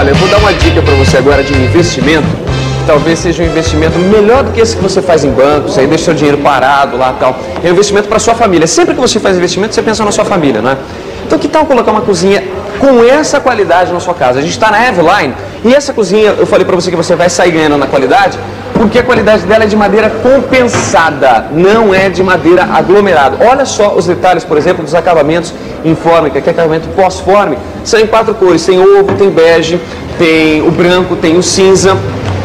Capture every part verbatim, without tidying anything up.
Olha, eu vou dar uma dica para você agora de um investimento, que talvez seja um investimento melhor do que esse que você faz em bancos, aí deixa seu dinheiro parado lá e tal. É um investimento para sua família. Sempre que você faz investimento, você pensa na sua família, né? Então que tal colocar uma cozinha com essa qualidade na sua casa? A gente está na Eveline e essa cozinha, eu falei para você que você vai sair ganhando na qualidade, porque a qualidade dela é de madeira compensada, não é de madeira aglomerada. Olha só os detalhes, por exemplo, dos acabamentos em fórmica, que é acabamento pós-forme. São em quatro cores, tem ovo, tem bege, tem o branco, tem o cinza.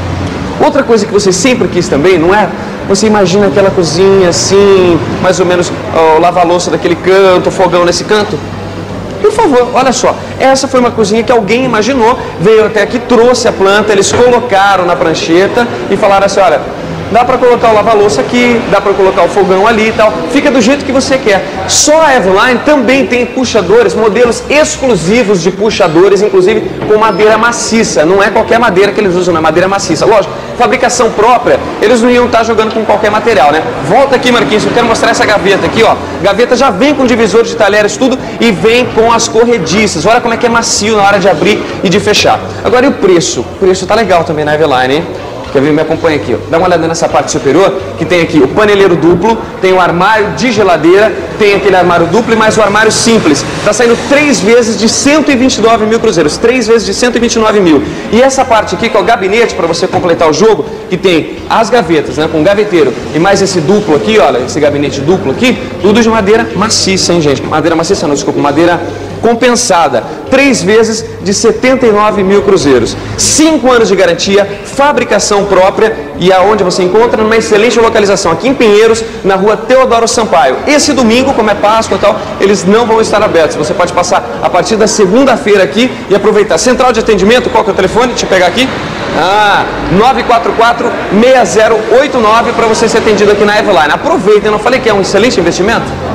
Outra coisa que você sempre quis também, não é? Você imagina aquela cozinha assim, mais ou menos o lava-louça daquele canto, o fogão nesse canto? Por favor, olha só, essa foi uma cozinha que alguém imaginou, veio até aqui, trouxe a planta, eles colocaram na prancheta e falaram assim, olha, dá para colocar o lava-louça aqui, dá para colocar o fogão ali e tal, fica do jeito que você quer. Só a Eveline também tem puxadores, modelos exclusivos de puxadores, inclusive com madeira maciça, não é qualquer madeira que eles usam, não é madeira maciça. Lógico, fabricação própria, eles não iam estar jogando com qualquer material, né? Volta aqui, Marquinhos, eu quero mostrar essa gaveta aqui, ó. Gaveta já vem com divisor de talheres, tudo, e vem com as corrediças. Olha como é que é macio na hora de abrir e de fechar. Agora, e o preço? O preço tá legal também na Eveline, hein? Quer ver? Me acompanha aqui, ó. Dá uma olhada nessa parte superior, que tem aqui o paneleiro duplo, tem o armário de geladeira, tem aquele armário duplo e mais o armário simples. Tá saindo três vezes de cento e vinte e nove mil cruzeiros, três vezes de cento e vinte e nove mil. E essa parte aqui, que é o gabinete, para você completar o jogo, que tem as gavetas, né, com gaveteiro, e mais esse duplo aqui, olha, esse gabinete duplo aqui, tudo de madeira maciça, hein, gente? Madeira maciça não, desculpa, madeira compensada, três vezes de setenta e nove mil cruzeiros, cinco anos de garantia, fabricação própria e aonde você encontra numa excelente localização aqui em Pinheiros, na rua Teodoro Sampaio. Esse domingo, como é Páscoa e tal, eles não vão estar abertos, você pode passar a partir da segunda-feira aqui e aproveitar. Central de atendimento, qual que é o telefone? Deixa eu pegar aqui. Ah, nove quatro quatro, seis zero oito nove para você ser atendido aqui na Eveline. Aproveita, eu não falei que é um excelente investimento?